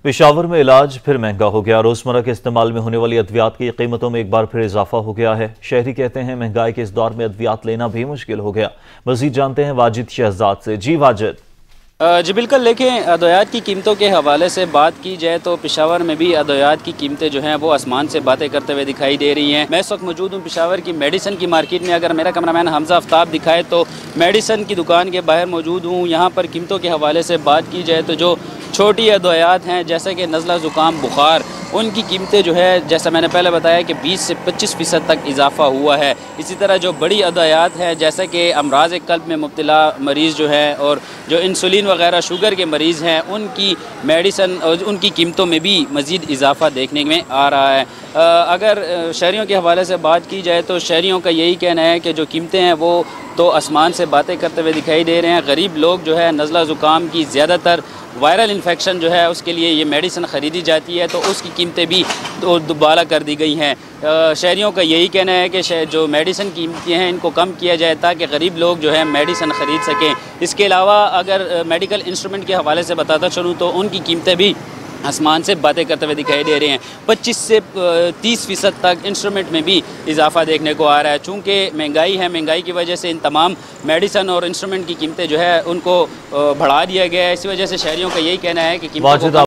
पेशावर में इलाज फिर महंगा हो गया। रोजमर्रा के इस्तेमाल में होने वाली अद्वियात की कीमतों में एक बार फिर इजाफा हो गया है। शहरी कहते हैं महंगाई के इस दौर में अद्वियात लेना भी मुश्किल हो गया। मजीद जानते हैं वाजिद शहजाद से। जी वाजिद। जी बिल्कुल, लेकिन अद्वियात की कीमतों के हवाले से बात की जाए तो पेशावर में भी अद्वियात की कीमतें जो हैं वो आसमान से बातें करते हुए दिखाई दे रही हैं। मैं इस वक्त मौजूद हूँ पेशावर की मेडिसन की मार्केट में। अगर मेरा कैमरामैन हमजा आफ्ताब दिखाए तो मेडिसन की दुकान के बाहर मौजूद हूँ। यहाँ पर कीमतों के हवाले से बात की जाए तो जो छोटी अद्वियात हैं जैसे कि नज़ला ज़ुकाम बुखार, उनकी कीमतें जो है जैसा मैंने पहले बताया कि 20 से 25% तक इजाफा हुआ है। इसी तरह जो बड़ी अद्वियात हैं जैसे कि अमराज कल्ब में मुब्तला मरीज़ जो है और जो इंसुलिन वगैरह शुगर के मरीज़ हैं उनकी मेडिसन और उनकी कीमतों में भी मज़ीद इजाफा देखने में आ रहा है। अगर शहरियों के हवाले से बात की जाए तो शहरियों का यही कहना है कि जो कीमतें हैं वो तो आसमान से बातें करते हुए दिखाई दे रहे हैं। गरीब लोग जो है नज़ला ज़ुकाम की ज़्यादातर वायरल इन्फेक्शन जो है उसके लिए ये मेडिसिन ख़रीदी जाती है तो उसकी कीमतें भी दुबाला कर दी गई हैं। शहरियों का यही कहना है कि जो मेडिसिन कीमतें हैं इनको कम किया जाए ताकि गरीब लोग जो है मेडिसिन ख़रीद सकें। इसके अलावा अगर मेडिकल इंस्ट्रूमेंट के हवाले से बताता चलूँ तो उनकी कीमतें भी आसमान से बातें करते हुए दिखाई दे रहे हैं। 25 से 30% तक इंस्ट्रूमेंट में भी इजाफा देखने को आ रहा है। चूँकि महंगाई है, महंगाई की वजह से इन तमाम मेडिसन और इंस्ट्रूमेंट की कीमतें जो है उनको बढ़ा दिया गया है। इसी वजह से शहरियों का यही कहना है कि कीमतों को